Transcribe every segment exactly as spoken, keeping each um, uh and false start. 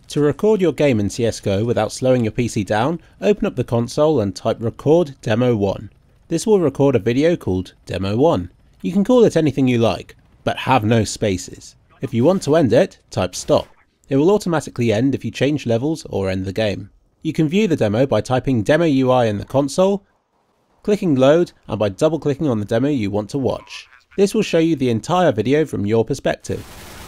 To record your game in C S G O without slowing your P C down, open up the console and type record demo one. This will record a video called demo one. You can call it anything you like, but have no spaces. If you want to end it, type stop. It will automatically end if you change levels or end the game. You can view the demo by typing demo U I in the console, clicking load, and by double clicking on the demo you want to watch. This will show you the entire video from your perspective.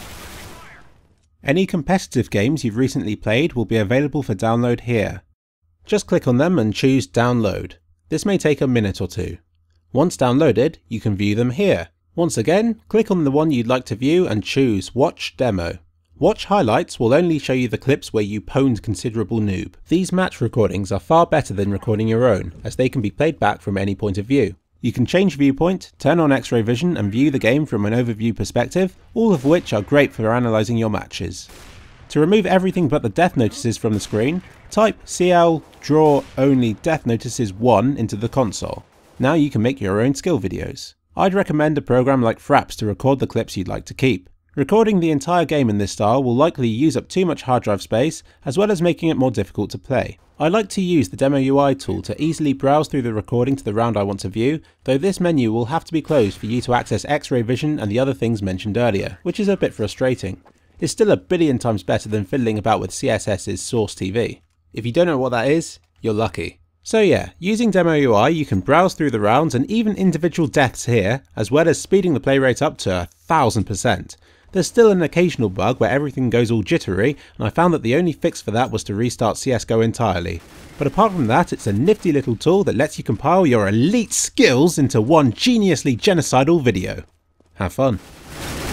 Any competitive games you've recently played will be available for download here. Just click on them and choose download. This may take a minute or two. Once downloaded, you can view them here. Once again, click on the one you'd like to view and choose watch demo. Watch highlights will only show you the clips where you pwned considerable noob. These match recordings are far better than recording your own, as they can be played back from any point of view. You can change viewpoint, turn on X-ray vision and view the game from an overview perspective, all of which are great for analysing your matches. To remove everything but the death notices from the screen, type C L draw only death notices one into the console. Now you can make your own skill videos. I'd recommend a program like FRAPS to record the clips you'd like to keep. Recording the entire game in this style will likely use up too much hard drive space, as well as making it more difficult to play. I like to use the demo U I tool to easily browse through the recording to the round I want to view, though this menu will have to be closed for you to access X-ray vision and the other things mentioned earlier, which is a bit frustrating. It's still a billion times better than fiddling about with C S S's Source T V. If you don't know what that is, you're lucky. So yeah, using demo U I you can browse through the rounds and even individual deaths here, as well as speeding the play rate up to a thousand percent. There's still an occasional bug where everything goes all jittery, and I found that the only fix for that was to restart C S G O entirely. But apart from that, it's a nifty little tool that lets you compile your elite skills into one geniusly genocidal video. Have fun.